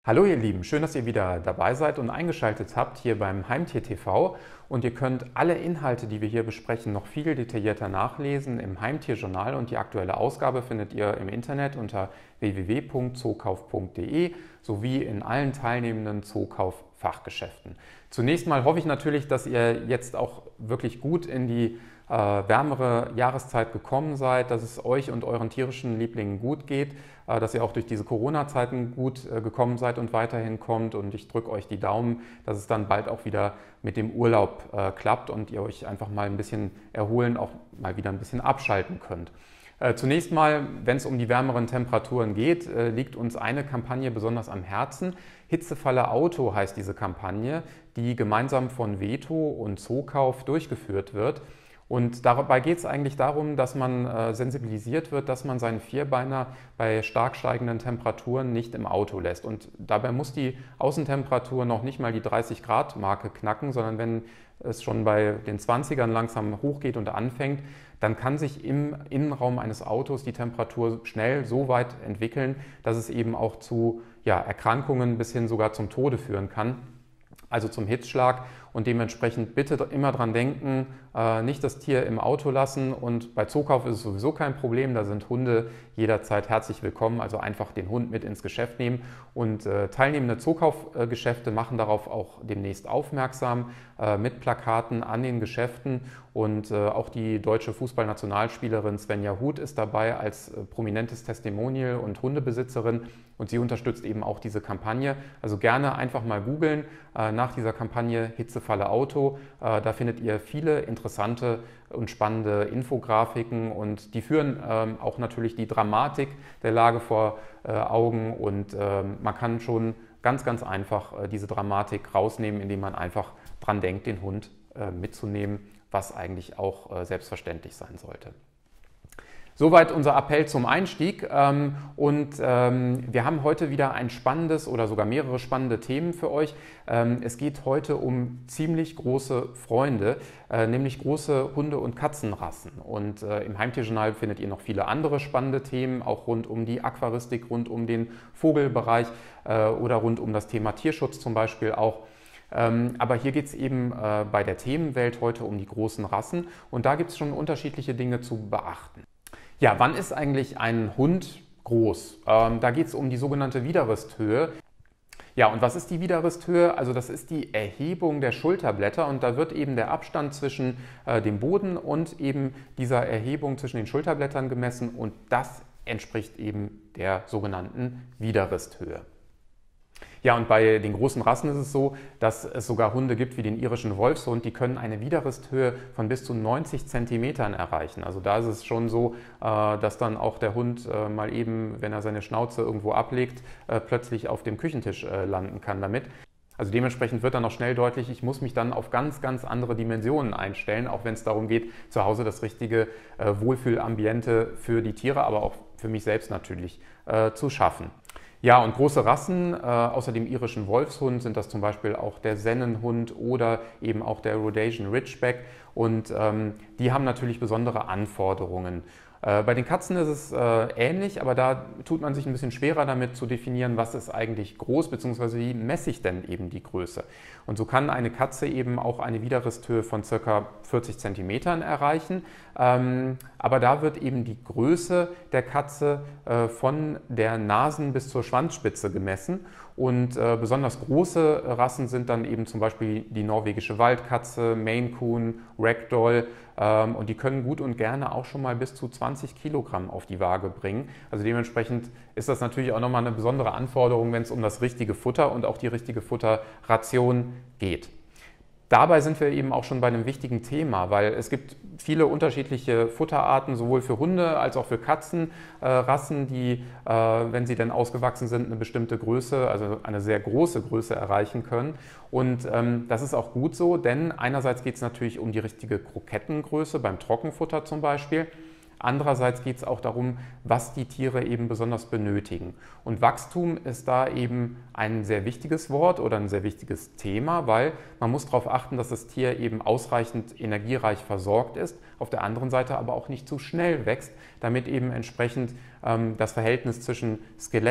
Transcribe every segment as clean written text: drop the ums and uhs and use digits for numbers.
Hallo ihr Lieben, schön, dass ihr wieder dabei seid und eingeschaltet habt hier beim Heimtier TV. Und ihr könnt alle Inhalte, die wir hier besprechen, noch viel detaillierter nachlesen im Heimtierjournal, und die aktuelle Ausgabe findet ihr im Internet unter www.zookauf.de sowie in allen teilnehmenden Zookauf-Fachgeschäften. Zunächst mal hoffe ich natürlich, dass ihr jetzt auch wirklich gut in die wärmere Jahreszeit gekommen seid, dass es euch und euren tierischen Lieblingen gut geht, dass ihr auch durch diese Corona-Zeiten gut gekommen seid und weiterhin kommt. Und ich drücke euch die Daumen, dass es dann bald auch wieder mit dem Urlaub klappt und ihr euch einfach mal ein bisschen erholen, auch mal wieder ein bisschen abschalten könnt. Zunächst mal, wenn es um die wärmeren Temperaturen geht, liegt uns eine Kampagne besonders am Herzen. Hitzefalle Auto heißt diese Kampagne, die gemeinsam von Veto und Zookauf durchgeführt wird. Und dabei geht es eigentlich darum, dass man sensibilisiert wird, dass man seinen Vierbeiner bei stark steigenden Temperaturen nicht im Auto lässt. Und dabei muss die Außentemperatur noch nicht mal die 30-Grad-Marke knacken, sondern wenn es schon bei den 20ern langsam hochgeht und anfängt, dann kann sich im Innenraum eines Autos die Temperatur schnell so weit entwickeln, dass es eben auch zu Erkrankungen bis hin sogar zum Tode führen kann. Also zum Hitzschlag, und dementsprechend bitte immer dran denken, nicht das Tier im Auto lassen, und bei Zookauf ist es sowieso kein Problem, da sind Hunde jederzeit herzlich willkommen, also einfach den Hund mit ins Geschäft nehmen, und teilnehmende Zookaufgeschäfte machen darauf auch demnächst aufmerksam mit Plakaten an den Geschäften, und auch die deutsche Fußballnationalspielerin Svenja Huth ist dabei als prominentes Testimonial und Hundebesitzerin, und sie unterstützt eben auch diese Kampagne. Also gerne einfach mal googeln nach dieser Kampagne Hitzefalle Auto. Da findet ihr viele interessante und spannende Infografiken, und die führen auch natürlich die Dramatik der Lage vor Augen, und man kann schon ganz einfach diese Dramatik rausnehmen, indem man einfach dran denkt, den Hund mitzunehmen, was eigentlich auch selbstverständlich sein sollte. Soweit unser Appell zum Einstieg, und wir haben heute wieder ein spannendes oder sogar mehrere spannende Themen für euch. Es geht heute um ziemlich große Freunde, nämlich große Hunde- und Katzenrassen. Und im Heimtierjournal findet ihr noch viele andere spannende Themen, auch rund um die Aquaristik, rund um den Vogelbereich oder rund um das Thema Tierschutz zum Beispiel auch. Aber hier geht es eben bei der Themenwelt heute um die großen Rassen, und da gibt es schon unterschiedliche Dinge zu beachten. Ja, wann ist eigentlich ein Hund groß? Da geht es um die sogenannte Widerristhöhe. Ja, und was ist die Widerristhöhe? Also das ist die Erhebung der Schulterblätter, und da wird eben der Abstand zwischen dem Boden und eben dieser Erhebung zwischen den Schulterblättern gemessen, und das entspricht eben der sogenannten Widerristhöhe. Ja, und bei den großen Rassen ist es so, dass es sogar Hunde gibt wie den irischen Wolfshund, die können eine Widerristhöhe von bis zu 90 Zentimetern erreichen. Also da ist es schon so, dass dann auch der Hund mal eben, wenn er seine Schnauze irgendwo ablegt, plötzlich auf dem Küchentisch landen kann damit. Also dementsprechend wird dann auch schnell deutlich, ich muss mich dann auf ganz andere Dimensionen einstellen, auch wenn es darum geht, zu Hause das richtige Wohlfühlambiente für die Tiere, aber auch für mich selbst natürlich zu schaffen. Ja, und große Rassen, außer dem irischen Wolfshund, sind das zum Beispiel auch der Sennenhund oder eben auch der Rhodesian Ridgeback, und die haben natürlich besondere Anforderungen. Bei den Katzen ist es ähnlich, aber da tut man sich ein bisschen schwerer damit zu definieren, was ist eigentlich groß, beziehungsweise wie messe ich denn eben die Größe. Und so kann eine Katze eben auch eine Widerristhöhe von ca. 40 cm erreichen, aber da wird eben die Größe der Katze von der Nasen- bis zur Schwanzspitze gemessen. Und besonders große Rassen sind dann eben zum Beispiel die norwegische Waldkatze, Maine Coon, Ragdoll, und die können gut und gerne auch schon mal bis zu 20 Kilogramm auf die Waage bringen. Also dementsprechend ist das natürlich auch nochmal eine besondere Anforderung, wenn es um das richtige Futter und auch die richtige Futterration geht. Dabei sind wir eben auch schon bei einem wichtigen Thema, weil es gibt viele unterschiedliche Futterarten, sowohl für Hunde als auch für Katzenrassen, die, wenn sie denn ausgewachsen sind, eine bestimmte Größe, also eine sehr große Größe erreichen können. Und das ist auch gut so, denn einerseits geht es natürlich um die richtige Krokettengröße beim Trockenfutter zum Beispiel. Andererseits geht es auch darum, was die Tiere eben besonders benötigen. Und Wachstum ist da eben ein sehr wichtiges Wort oder ein sehr wichtiges Thema, weil man muss darauf achten, dass das Tier eben ausreichend energiereich versorgt ist, auf der anderen Seite aber auch nicht zu schnell wächst, damit eben entsprechend das Verhältnis zwischen Skelett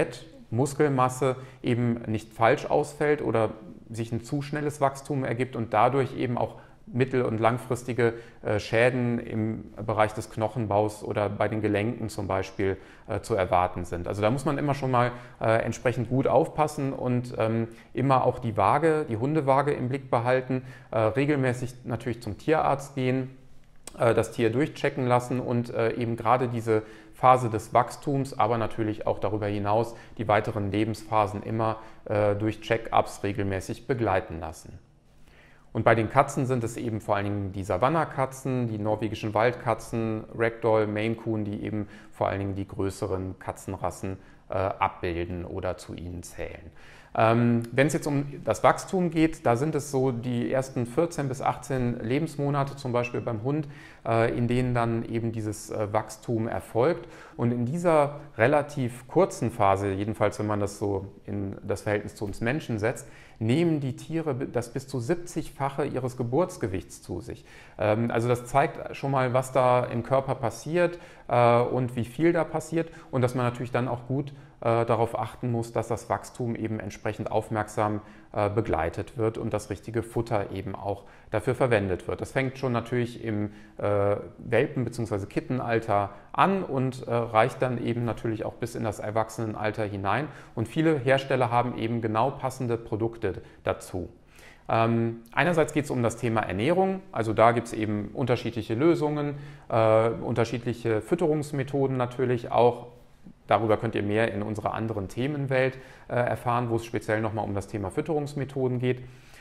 Muskelmasse eben nicht falsch ausfällt oder sich ein zu schnelles Wachstum ergibt und dadurch eben auch mittel- und langfristige Schäden im Bereich des Knochenbaus oder bei den Gelenken zum Beispiel zu erwarten sind. Also da muss man immer schon mal entsprechend gut aufpassen und immer auch die Waage, die Hundewaage im Blick behalten, regelmäßig natürlich zum Tierarzt gehen, das Tier durchchecken lassen und eben gerade diese Phase des Wachstums, aber natürlich auch darüber hinaus die weiteren Lebensphasen immer durch Check-ups regelmäßig begleiten lassen. Und bei den Katzen sind es eben vor allen Dingen die Savannah-Katzen, die norwegischen Waldkatzen, Ragdoll, Maine Coon, die eben vor allen Dingen die größeren Katzenrassen abbilden oder zu ihnen zählen. Wenn es jetzt um das Wachstum geht, da sind es so die ersten 14 bis 18 Lebensmonate, zum Beispiel beim Hund, in denen dann eben dieses Wachstum erfolgt. Und in dieser relativ kurzen Phase, jedenfalls wenn man das so in das Verhältnis zu uns Menschen setzt, nehmen die Tiere das bis zu 70-fache ihres Geburtsgewichts zu sich. Also das zeigt schon mal, was da im Körper passiert und wie viel da passiert und dass man natürlich dann auch gut darauf achten muss, dass das Wachstum eben entsprechend aufmerksam begleitet wird und das richtige Futter eben auch dafür verwendet wird. Das fängt schon natürlich im Welpen- bzw. Kittenalter an und reicht dann eben natürlich auch bis in das Erwachsenenalter hinein. Und viele Hersteller haben eben genau passende Produkte dazu. Einerseits geht es um das Thema Ernährung, also da gibt es eben unterschiedliche Lösungen, unterschiedliche Fütterungsmethoden natürlich auch. Darüber könnt ihr mehr in unserer anderen Themenwelt erfahren, wo es speziell nochmal um das Thema Fütterungsmethoden geht.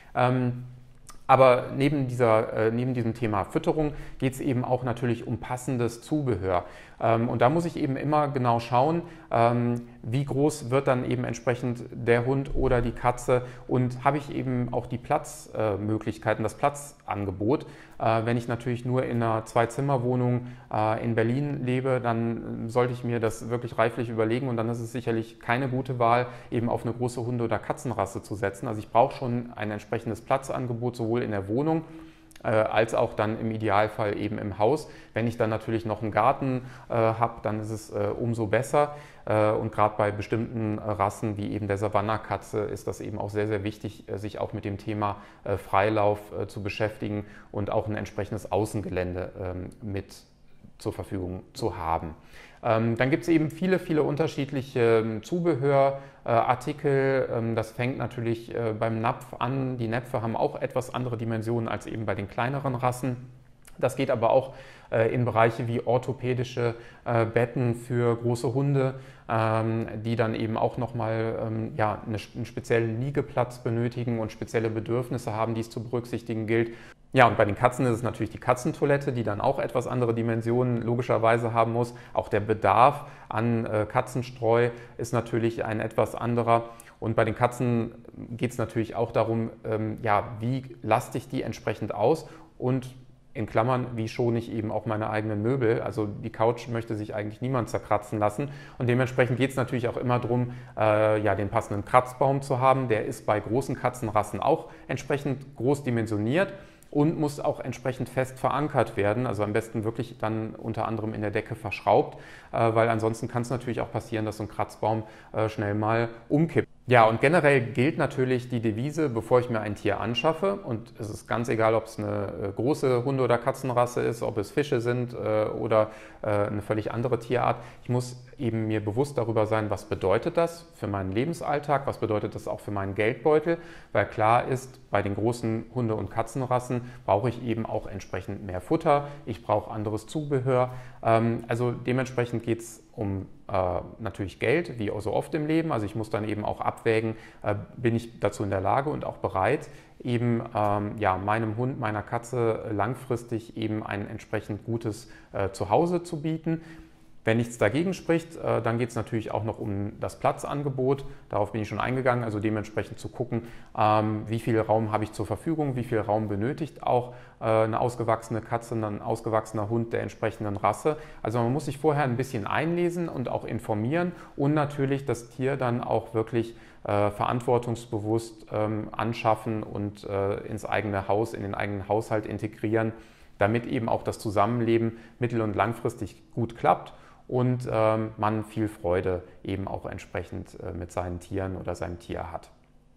Aber neben diesem Thema Fütterung geht es eben auch natürlich um passendes Zubehör. Und da muss ich eben immer genau schauen, wie groß wird dann eben entsprechend der Hund oder die Katze und habe ich eben auch die Platzmöglichkeiten, das Platzangebot. Wenn ich natürlich nur in einer Zwei-Zimmer-Wohnung in Berlin lebe, dann sollte ich mir das wirklich reiflich überlegen und dann ist es sicherlich keine gute Wahl, eben auf eine große Hunde- oder Katzenrasse zu setzen. Also ich brauche schon ein entsprechendes Platzangebot, sowohl in der Wohnung als auch dann im Idealfall eben im Haus. Wenn ich dann natürlich noch einen Garten habe, dann ist es umso besser. Und gerade bei bestimmten Rassen wie eben der Savannah-Katze ist das eben auch sehr, sehr wichtig, sich auch mit dem Thema Freilauf zu beschäftigen und auch ein entsprechendes Außengelände mit zur Verfügung zu haben. Dann gibt es eben viele, viele unterschiedliche Zubehörartikel. Das fängt natürlich beim Napf an. Die Näpfe haben auch etwas andere Dimensionen als eben bei den kleineren Rassen. Das geht aber auch in Bereiche wie orthopädische Betten für große Hunde, die dann eben auch nochmal einen speziellen Liegeplatz benötigen und spezielle Bedürfnisse haben, die es zu berücksichtigen gilt. Ja, und bei den Katzen ist es natürlich die Katzentoilette, die dann auch etwas andere Dimensionen logischerweise haben muss. Auch der Bedarf an Katzenstreu ist natürlich ein etwas anderer. Und bei den Katzen geht es natürlich auch darum, wie laste ich die entsprechend aus und in Klammern, wie schone ich eben auch meine eigenen Möbel. Also die Couch möchte sich eigentlich niemand zerkratzen lassen. Und dementsprechend geht es natürlich auch immer darum, den passenden Kratzbaum zu haben. Der ist bei großen Katzenrassen auch entsprechend groß dimensioniert und muss auch entsprechend fest verankert werden, also am besten wirklich dann unter anderem in der Decke verschraubt, weil ansonsten kann es natürlich auch passieren, dass so ein Kratzbaum schnell mal umkippt. Ja, und generell gilt natürlich die Devise, bevor ich mir ein Tier anschaffe, und es ist ganz egal, ob es eine große Hunde- oder Katzenrasse ist, ob es Fische sind oder eine völlig andere Tierart. Ich muss eben mir bewusst darüber sein, was bedeutet das für meinen Lebensalltag, was bedeutet das auch für meinen Geldbeutel, weil klar ist, bei den großen Hunde- und Katzenrassen brauche ich eben auch entsprechend mehr Futter, ich brauche anderes Zubehör. Also dementsprechend geht es um natürlich Geld, wie so oft im Leben. Also ich muss dann eben auch abwägen, bin ich dazu in der Lage und auch bereit, eben meinem Hund, meiner Katze langfristig eben ein entsprechend gutes Zuhause zu bieten. Wenn nichts dagegen spricht, dann geht es natürlich auch noch um das Platzangebot. Darauf bin ich schon eingegangen, also dementsprechend zu gucken, wie viel Raum habe ich zur Verfügung, wie viel Raum benötigt auch eine ausgewachsene Katze, ein ausgewachsener Hund der entsprechenden Rasse. Also man muss sich vorher ein bisschen einlesen und auch informieren und natürlich das Tier dann auch wirklich verantwortungsbewusst anschaffen und ins eigene Haus, in den eigenen Haushalt integrieren, damit eben auch das Zusammenleben mittel- und langfristig gut klappt. und man viel Freude eben auch entsprechend mit seinen Tieren oder seinem Tier hat.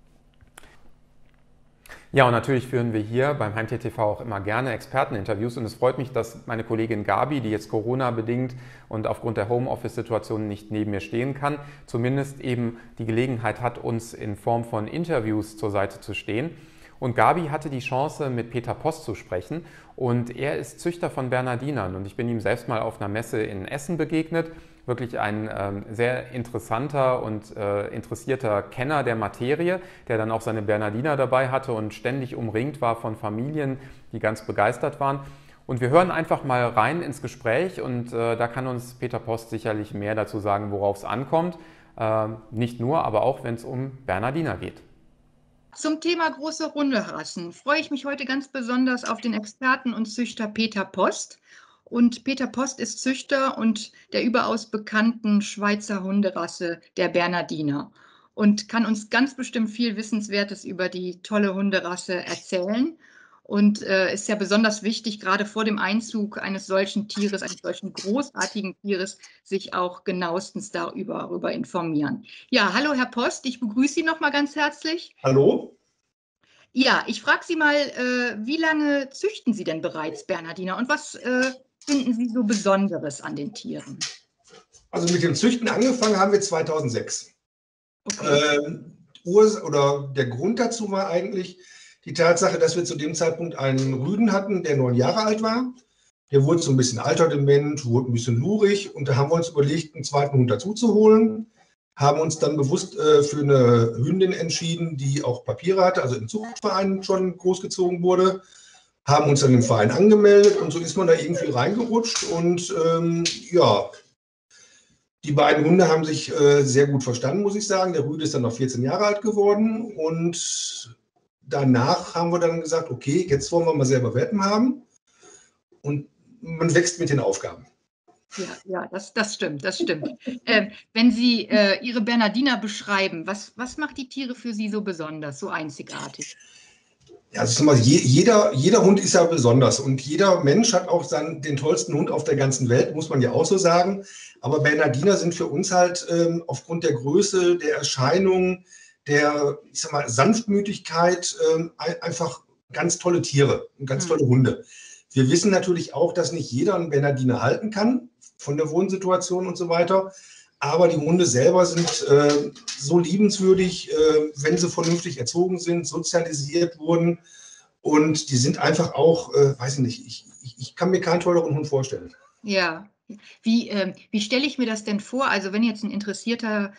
Ja, und natürlich führen wir hier beim Heimtier TV auch immer gerne Experteninterviews und es freut mich, dass meine Kollegin Gabi, die jetzt Corona-bedingt und aufgrund der Homeoffice-Situation nicht neben mir stehen kann, zumindest eben die Gelegenheit hat, uns in Form von Interviews zur Seite zu stehen. Und Gabi hatte die Chance, mit Peter Post zu sprechen und er ist Züchter von Bernardinern und ich bin ihm selbst mal auf einer Messe in Essen begegnet. Wirklich ein sehr interessanter und interessierter Kenner der Materie, der dann auch seine Bernardiner dabei hatte und ständig umringt war von Familien, die ganz begeistert waren. Und wir hören einfach mal rein ins Gespräch und da kann uns Peter Post sicherlich mehr dazu sagen, worauf es ankommt. Nicht nur, aber auch, wenn es um Bernardiner geht. Zum Thema große Hunderassen freue ich mich heute ganz besonders auf den Experten und Züchter Peter Post. Und Peter Post ist Züchter und der überaus bekannten Schweizer Hunderasse der Bernardiner und kann uns ganz bestimmt viel Wissenswertes über die tolle Hunderasse erzählen. Und ist ja besonders wichtig, gerade vor dem Einzug eines solchen Tieres, eines solchen großartigen Tieres, sich auch genauestens darüber informieren. Ja, hallo Herr Post, ich begrüße Sie noch mal ganz herzlich. Hallo? Ja, ich frage Sie mal, wie lange züchten Sie denn bereits Bernardiner und was finden Sie so Besonderes an den Tieren? Also mit dem Züchten angefangen haben wir 2006. Okay. Der Grund dazu war eigentlich die Tatsache, dass wir zu dem Zeitpunkt einen Rüden hatten, der 9 Jahre alt war. Der wurde so ein bisschen alterdement, wurde ein bisschen lurig und da haben wir uns überlegt, einen zweiten Hund dazu zu holen. Haben uns dann bewusst für eine Hündin entschieden, die auch Papiere hatte, also im Zuchtverein schon großgezogen wurde. Haben uns dann im Verein angemeldet und so ist man da irgendwie reingerutscht und ja, die beiden Hunde haben sich sehr gut verstanden, muss ich sagen. Der Rüde ist dann noch 14 Jahre alt geworden und danach haben wir dann gesagt, okay, jetzt wollen wir mal selber Welpen haben und man wächst mit den Aufgaben. Ja, das stimmt, das stimmt. Wenn Sie Ihre Bernardiner beschreiben, was macht die Tiere für Sie so besonders, so einzigartig? Ja, also jeder Hund ist ja besonders und jeder Mensch hat auch den tollsten Hund auf der ganzen Welt, muss man ja auch so sagen. Aber Bernardiner sind für uns halt aufgrund der Größe, der Erscheinung, der, ich sag mal, Sanftmütigkeit einfach ganz tolle Tiere und ganz tolle Hunde. Wir wissen natürlich auch, dass nicht jeder einen Bernardiner halten kann, von der Wohnsituation und so weiter. Aber die Hunde selber sind so liebenswürdig, wenn sie vernünftig erzogen sind, sozialisiert wurden. Und die sind einfach auch, weiß ich nicht, ich kann mir keinen tolleren Hund vorstellen. Ja, wie stelle ich mir das denn vor? Also wenn jetzt ein interessierter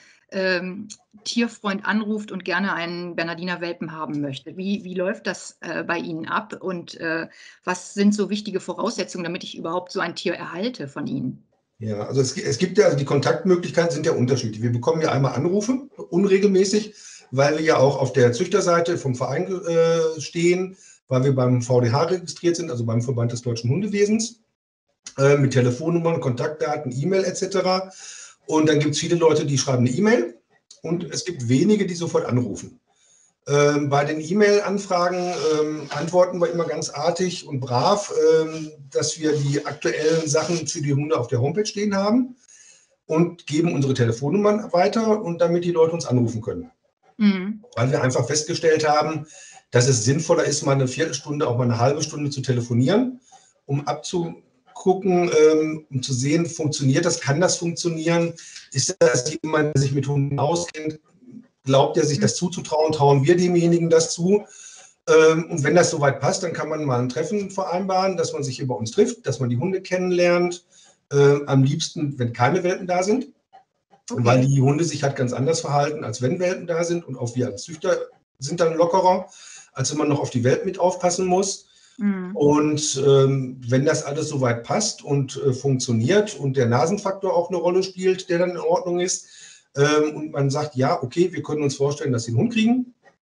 Tierfreund anruft und gerne einen Bernardiner Welpen haben möchte, wie läuft das bei Ihnen ab? Und was sind so wichtige Voraussetzungen, damit ich überhaupt so ein Tier erhalte von Ihnen? Ja, also es gibt ja, also die Kontaktmöglichkeiten sind ja unterschiedlich. Wir bekommen ja einmal Anrufe, unregelmäßig, weil wir ja auch auf der Züchterseite vom Verein stehen, weil wir beim VDH registriert sind, also beim Verband des Deutschen Hundewesens, mit Telefonnummern, Kontaktdaten, E-Mail etc. Und dann gibt es viele Leute, die schreiben eine E-Mail und es gibt wenige, die sofort anrufen. Bei den E-Mail-Anfragen antworten wir immer ganz artig und brav, dass wir die aktuellen Sachen für die Hunde auf der Homepage stehen haben und geben unsere Telefonnummern weiter und damit die Leute uns anrufen können. Mhm. Weil wir einfach festgestellt haben, dass es sinnvoller ist, mal eine Viertelstunde, auch mal eine halbe Stunde zu telefonieren, um abzugucken, um zu sehen, funktioniert das, kann das funktionieren, ist das jemand, der sich mit Hunden auskennt, glaubt er sich das zuzutrauen, trauen wir demjenigen das zu. Und wenn das soweit passt, dann kann man mal ein Treffen vereinbaren, dass man sich hier bei uns trifft, dass man die Hunde kennenlernt. Am liebsten, wenn keine Welpen da sind, okay. Weil die Hunde sich halt ganz anders verhalten, als wenn Welpen da sind. Und auch wir als Züchter sind dann lockerer, als wenn man noch auf die Welpen mit aufpassen muss. Mhm. Und wenn das alles soweit passt und funktioniert und der Nasenfaktor auch eine Rolle spielt, der dann in Ordnung ist, und man sagt, ja, okay, wir können uns vorstellen, dass sie einen Hund kriegen,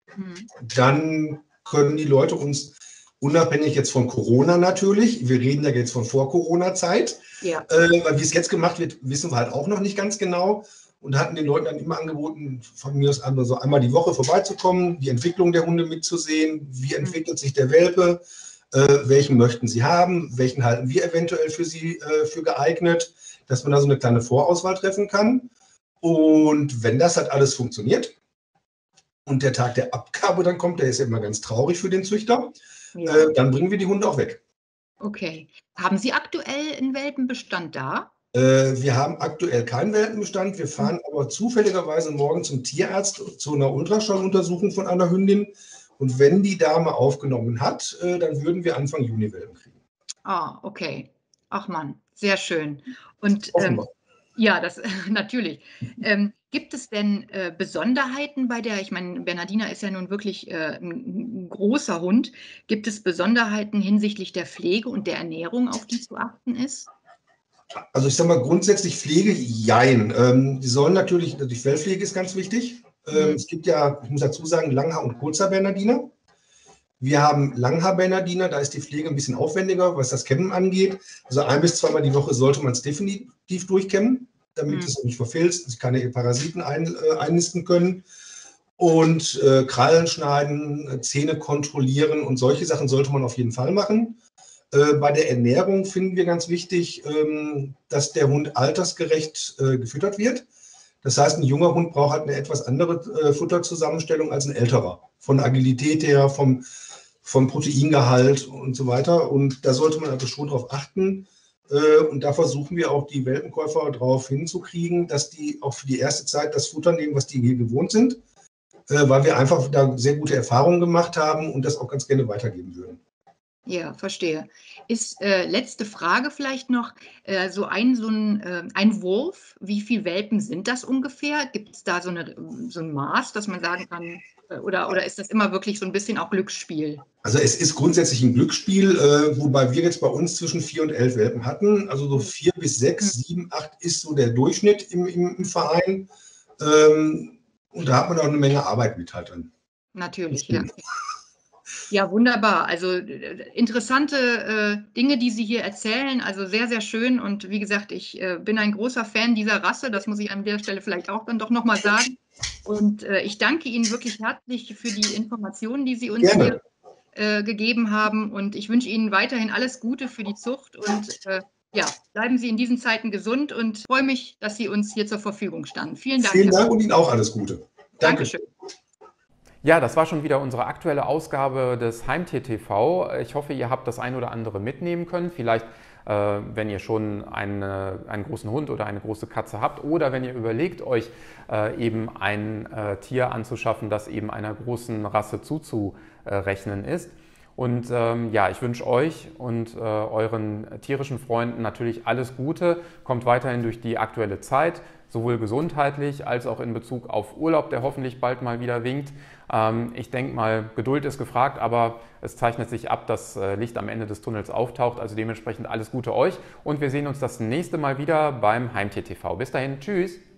dann können die Leute uns, unabhängig jetzt von Corona natürlich, wir reden ja jetzt von Vor-Corona-Zeit, ja. Weil wie es jetzt gemacht wird, wissen wir halt auch noch nicht ganz genau und hatten den Leuten dann immer angeboten, von mir aus so einmal die Woche vorbeizukommen, die Entwicklung der Hunde mitzusehen, wie entwickelt sich der Welpe, welchen möchten Sie haben, welchen halten wir eventuell für Sie für geeignet, dass man da so eine kleine Vorauswahl treffen kann. Und wenn das halt alles funktioniert und der Tag der Abgabe dann kommt, der ist ja immer ganz traurig für den Züchter, dann bringen wir die Hunde auch weg. Okay. Haben Sie aktuell einen Welpenbestand da? Wir haben aktuell keinen Welpenbestand. Wir fahren aber zufälligerweise morgen zum Tierarzt zu einer Ultraschalluntersuchung von einer Hündin. Und wenn die Dame aufgenommen hat, dann würden wir Anfang Juni Welpen kriegen. Ah, okay. Ach Mann, sehr schön. Und Offenbar. ja, das natürlich. Gibt es denn Besonderheiten bei der, ich meine, Bernhardiner ist ja nun wirklich ein großer Hund. Gibt es Besonderheiten hinsichtlich der Pflege und der Ernährung, auf die zu achten ist? Also ich sage mal grundsätzlich Pflege, jein. Die sollen natürlich, die Fellpflege ist ganz wichtig. Es gibt ja, ich muss dazu sagen, Langhaar- und Kurzhaar-Bernhardiner. Wir haben Langhaar-Bernhardiner, da ist die Pflege ein bisschen aufwendiger, was das Kämmen angeht. Also 1- bis 2-mal die Woche sollte man es definitiv durchkämmen, damit es nicht verfilzt, sich keine Parasiten einnisten können. Und Krallen schneiden, Zähne kontrollieren und solche Sachen sollte man auf jeden Fall machen. Bei der Ernährung finden wir ganz wichtig, dass der Hund altersgerecht gefüttert wird. Das heißt, ein junger Hund braucht halt eine etwas andere Futterzusammenstellung als ein älterer. Von der Agilität her, vom Proteingehalt und so weiter. Und da sollte man also schon drauf achten. Und da versuchen wir auch die Welpenkäufer darauf hinzukriegen, dass die auch für die erste Zeit das Futter nehmen, was die hier gewohnt sind, weil wir einfach da sehr gute Erfahrungen gemacht haben und das auch ganz gerne weitergeben würden. Ja, verstehe. Ist letzte Frage vielleicht noch, so ein Wurf, wie viele Welpen sind das ungefähr? Gibt es da so ein Maß, dass man sagen kann, oder ist das immer wirklich so ein bisschen auch Glücksspiel? Also es ist grundsätzlich ein Glücksspiel, wobei wir jetzt bei uns zwischen 4 und 11 Welpen hatten. Also so 4 bis 6, 7, 8 ist so der Durchschnitt im Verein. Und da hat man auch eine Menge Arbeit mit halt dann. Natürlich, ja. Ja, wunderbar. Also interessante Dinge, die Sie hier erzählen. Also sehr, sehr schön. Und wie gesagt, ich bin ein großer Fan dieser Rasse. Das muss ich an der Stelle vielleicht auch dann doch nochmal sagen. Und ich danke Ihnen wirklich herzlich für die Informationen, die Sie uns hier gegeben haben. Und ich wünsche Ihnen weiterhin alles Gute für die Zucht. Und ja, bleiben Sie in diesen Zeiten gesund und freue mich, dass Sie uns hier zur Verfügung standen. Vielen Dank. Vielen Dank und Ihnen auch alles Gute. Danke. Dankeschön. Ja, das war schon wieder unsere aktuelle Ausgabe des Heimtier TV. Ich hoffe, ihr habt das ein oder andere mitnehmen können. Vielleicht, wenn ihr schon einen großen Hund oder eine große Katze habt oder wenn ihr überlegt, euch eben ein Tier anzuschaffen, das eben einer großen Rasse zuzurechnen ist. Und ja, ich wünsche euch und euren tierischen Freunden natürlich alles Gute. Kommt weiterhin durch die aktuelle Zeit, sowohl gesundheitlich als auch in Bezug auf Urlaub, der hoffentlich bald mal wieder winkt. Ich denke mal, Geduld ist gefragt, aber es zeichnet sich ab, dass Licht am Ende des Tunnels auftaucht. Also dementsprechend alles Gute euch und wir sehen uns das nächste Mal wieder beim Heimtier TV. Bis dahin, tschüss!